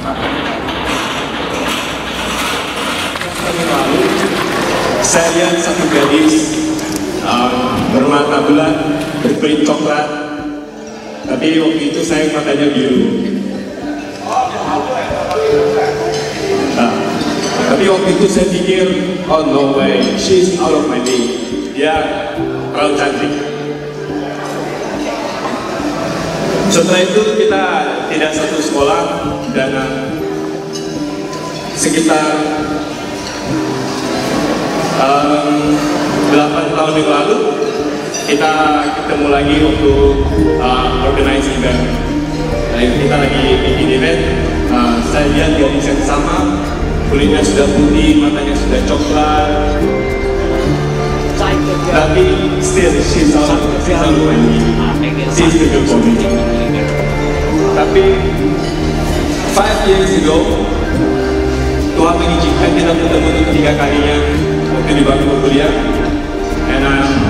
lalu saya lihat satu gadis bermata bulat, berperit coklat, tapi waktu itu saya matanya biru. Tapi waktu itu saya pikir, oh no way, she's out of my league. Dia terlalu cantik. Setelah itu kita tidak satu sekolah dan sekitar 8 tahun yang lalu kita ketemu lagi untuk organize event. Kita lagi bikin event. Saya lihat gadis yang sama, kulitnya sudah putih, matanya sudah coklat, tapi still she's out of my league. She's the good for me. Tapi 5 years ago, Tuhan mengizinkan kita bertemu untuk 3 kalinya waktu di bangku kuliah, and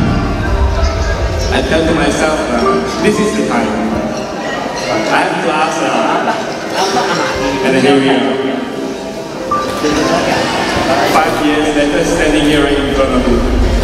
I tell to myself, this is the time. I have to ask her, and then here we are. 5 years later, standing here right in front of you.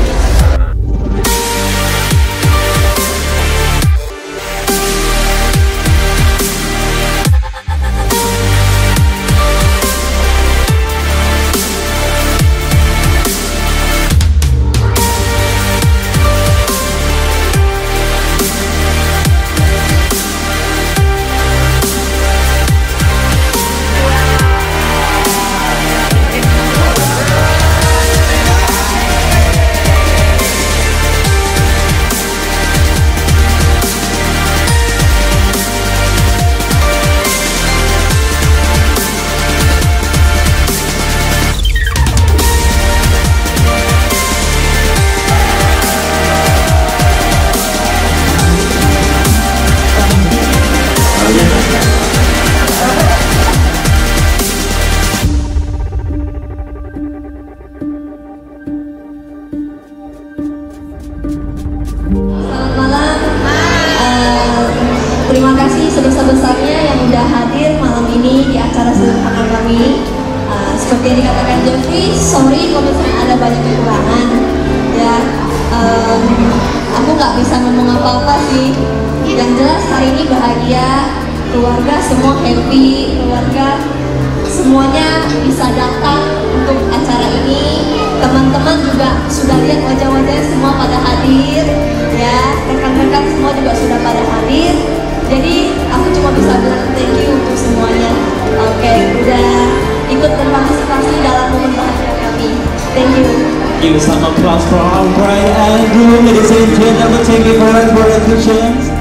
Terima kasih sebesar-besarnya yang udah hadir malam ini di acara sederhana kami. Seperti yang dikatakan Jeffrey, sorry kalau misalnya ada banyak kekurangan. Ya, aku nggak bisa ngomong apa-apa sih. Yang jelas hari ini bahagia, keluarga semua happy, keluarga semuanya bisa datang untuk acara ini. Teman-teman juga sudah lihat wajah-wajahnya semua pada hadir, ya, rekan-rekan semua juga sudah pada hadir. Jadi aku cuma bisa bilang thank you untuk semuanya. Oke, udah ikut berpartisipasi dalam momen bahagia kami. Thank you. Give some applause for our bride and groom, ladies and gentlemen. Thank you for your attention.